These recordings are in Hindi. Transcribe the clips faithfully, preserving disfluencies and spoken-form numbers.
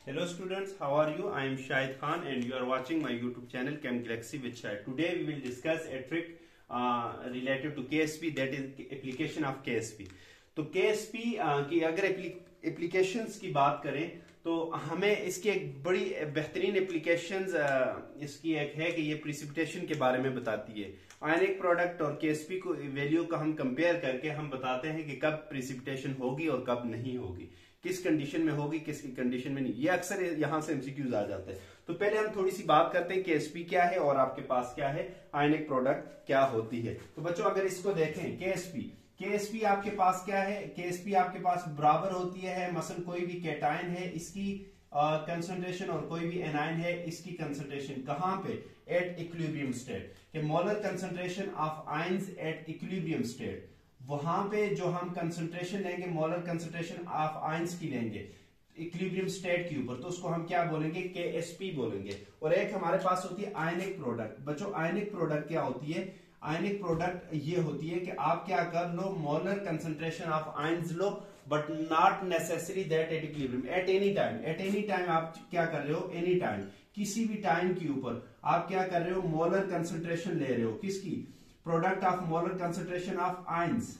Hello students, how are you? I am Shahid Khan and you are watching my YouTube channel Chem Galaxy with Shahid. Today we will discuss a trick uh, related to K S P, that is application of K S P. तो K S P uh, की अगर एप्लीकेशंस की बात करें तो हमें इसकी एक बड़ी बेहतरीन एप्लीकेशंस uh, इसकी एक है कि ये प्रिसिपिटेशन के बारे में बताती है। आयनिक प्रोडक्ट और K S P को वैल्यू का हम कंपेयर करके हम बताते हैं कि कब प्रिसिपिटेशन होगी और कब नहीं होगी, किस कंडीशन में होगी, किस कंडीशन में नहीं। ये अक्सर यहाँ से एमसीक्यूज आ जाते हैं। तो पहले हम थोड़ी सी बात करते हैं K S P क्या है और आपके पास क्या है, आयनिक प्रोडक्ट क्या होती है। तो बच्चों अगर इसको देखें K S P K S P आपके पास क्या है, K S P आपके पास बराबर होती है, मसलन कोई भी कैटायन है इसकी कंसंट्रेशन uh, और कोई भी एनायन है इसकी कंसंट्रेशन कहां पे, एट इक्विलिब्रियम स्टेट। कि molar concentration of ions at equilibrium state, वहां पे जो हम कंसंट्रेशन लेंगे मोलर कंसंट्रेशन ऑफ आयंस की लेंगे इक्विलिब्रियम स्टेट के ऊपर, तो उसको हम क्या बोलेंगे, K S P बोलेंगे। और एक हमारे पास होती है आयनिक प्रोडक्ट। बच्चों आयनिक प्रोडक्ट क्या होती है, आयनिक प्रोडक्ट ये होती है कि आप क्या कर लो, मोलर कंसंट्रेशन ऑफ आयंस लो but not necessary that at equilibrium, at any time. At any time आप क्या कर रहे हो, एनी टाइम किसी भी टाइम के ऊपर आप क्या कर रहे हो, मोलर कंसंट्रेशन ले रहे हो किसकी, product of molar concentration of ions,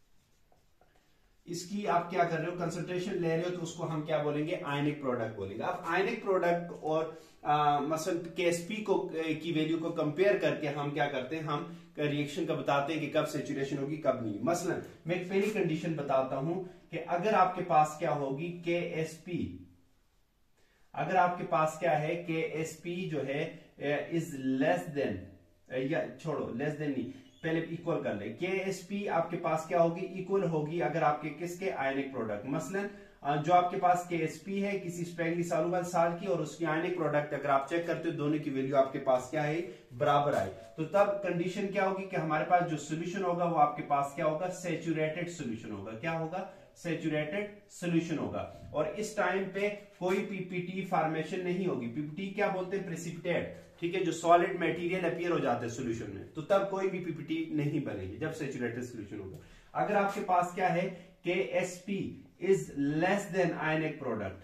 इसकी आप क्या कर रहे हो, कंसंट्रेशन ले रहे हो, तो उसको हम क्या बोलेंगे, आयनिक प्रोडक्ट बोलेंगे। अब आयनिक प्रोडक्ट और मसलन K S P को की वैल्यू को कंपेयर करके हम क्या करते हैं, हम रिएक्शन का बताते हैं कि कब सेचुरेशन होगी कब नहीं। मसलन मैं एक पहली कंडीशन बताता हूं कि अगर आपके पास क्या होगी K S P, अगर आपके पास क्या है K S P जो है इज लेस देन, या छोड़ो लेस देन नहीं, पहले इक्वल कर ले। K S P आपके पास क्या होगी, इक्वल होगी अगर आपके किसके, आयनिक प्रोडक्ट। मसलन जो आपके पास K S P है किसी स्पेंगली सॉल्युबल साल्ट की और उसकी आयनिक प्रोडक्ट अगर आप चेक करते हो दोनों की वैल्यू आपके पास क्या है, बराबर आए, तो तब कंडीशन क्या होगी कि हमारे पास जो सोल्यूशन होगा वो आपके पास क्या होगा, सैचुरेटेड सोल्यूशन होगा। क्या होगा, सैचुरेटेड सोल्यूशन होगा। और इस टाइम पे कोई पीपीटी फॉर्मेशन नहीं होगी। पीपीटी क्या बोलते हैं, प्रेसिपिटेट, ठीक है, जो सॉलिड मटेरियल अपीयर हो जाते हैं सोल्यूशन में, तो तब कोई भी पीपीटी नहीं बनेगी जब सैचुरेटेड सोल्यूशन होगा। अगर आपके पास क्या है, K S P is less than ionic product,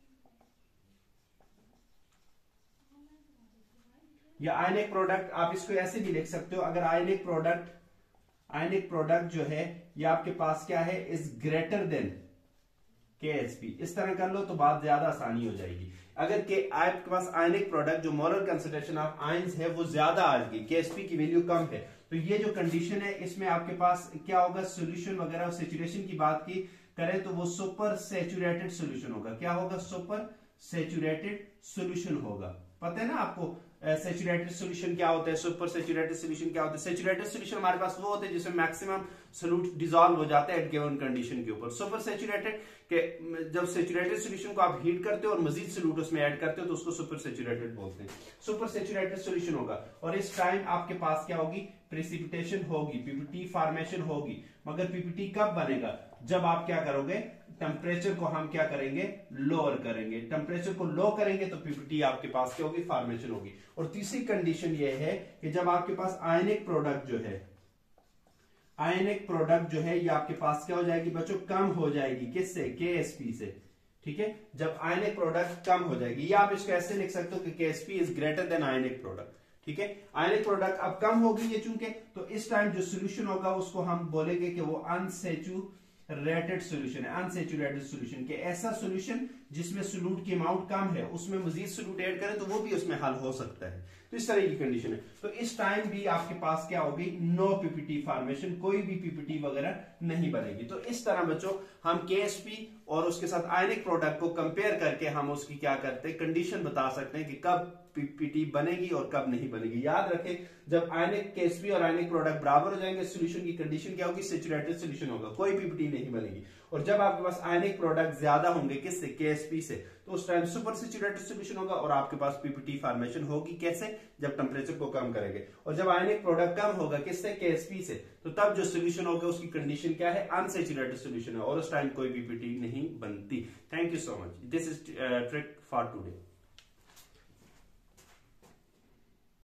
या आयनिक प्रोडक्ट आप इसको ऐसे भी लिख सकते हो, अगर आयनिक प्रोडक्ट आयनिक प्रोडक्ट जो है ये आपके पास क्या है, is greater than K S P, इस तरह कर लो तो बात ज्यादा आसानी हो जाएगी। अगर के आपके पास आयनिक प्रोडक्ट जो मोलर कंसंट्रेशन ऑफ आयंस है वो ज्यादा आ गई, K S P की वैल्यू कम है, तो ये जो कंडीशन है इसमें आपके पास क्या होगा, सोल्यूशन वगैरह सैचुरेशन की बात की करें तो वो सुपर सैचुरेटेड सोल्यूशन होगा। क्या होगा, सुपर सैचुरेटेड सोल्यूशन होगा। पता है ना आपको सैचुरेटेड सोल्यूशन क्या होता है, सुपर सैचुरेटेड सोल्यूशन क्या होता है। सैचुरेटेड सोल्यूशन हमारे पास वो होते हैं जिसमें मैक्सिमम सोल्यूट डिसॉल्व हो जाता है एट गिवन कंडीशन के ऊपर। सुपर सैचुरेटेड के जब सैचुरेटेड सोल्यूशन को आप हीट करते हो और मजीद सोल्यूट उसमें ऐड करते हो तो उसको सुपर सैचुरेटेड बोलते हैं। सुपर सैचुरेटेड सोल्यूशन होगा और इस टाइम आपके पास क्या होगी, प्रेसिपिटेशन होगी, पीपीटी फॉर्मेशन होगी। मगर पीपीटी कब बनेगा, जब आप क्या करोगे, टेम्परेचर को हम क्या करेंगे, लोअर करेंगे। टेम्परेचर को लो करेंगे तो पीपीटी आपके पास क्या होगी, फॉर्मेशन होगी। और तीसरी कंडीशन ये है कि जब आपके पास आयनिक प्रोडक्ट जो है, आयनिक प्रोडक्ट जो है ये आपके पास क्या हो जाएगी बच्चों, कम हो जाएगी। किससे, K S P से, ठीक है। जब आयनिक प्रोडक्ट कम हो जाएगी, या आप इसको ऐसे लिख सकते हो कि K S P is greater than ionic product, ठीक है। आयनिक प्रोडक्ट अब कम होगी ये चूंकि, तो इस टाइम जो सोल्यूशन होगा उसको हम बोलेंगे कि वो अनसैचुरेटेड सोल्यूशन है। अनसैचुरेटेड सोल्यूशन के ऐसा सोल्यूशन जिसमें सोल्यूट की अमाउंट कम है, उसमें मजीद सोल्यूट ऐड करें तो वो भी उसमें हल हो सकता है। तो इस तरह की कंडीशन है। तो इस टाइम भी आपके पास क्या होगी, नो पीपीटी फॉर्मेशन, कोई भी पीपीटी वगैरह नहीं बनेगी। तो इस तरह बच्चों हम K S P और उसके साथ आयनिक प्रोडक्ट को कंपेयर करके हम उसकी क्या करते हैं, कंडीशन बता सकते हैं कि कब पीपीटी बनेगी और कब नहीं बनेगी। याद रखें, जब आयनिक K S P और आयनिक प्रोडक्ट बराबर हो जाएंगे सोल्यूशन की कंडीशन क्या होगी, सैचुरेटेड सोल्यूशन होगा, कोई पीपीटी नहीं बनेगी। और जब आपके पास आयनिक प्रोडक्ट ज्यादा होंगे किससे, K S P से, तो उस टाइम सुपर सैचुरेटेड सोल्यूशन होगा और आपके पास पीपीटी फॉर्मेशन होगी। कैसे, जब टेम्परेचर को कम करेंगे। और जब आयनिक प्रोडक्ट कम होगा किससे, K S P से, तो तब जो सोल्यूशन होगा उसकी कंडीशन क्या है, अनसैचुरेटेड सोल्यूशन है और उस टाइम कोई पीपीटी नहीं बनती। Thank you so much, this is trick for today.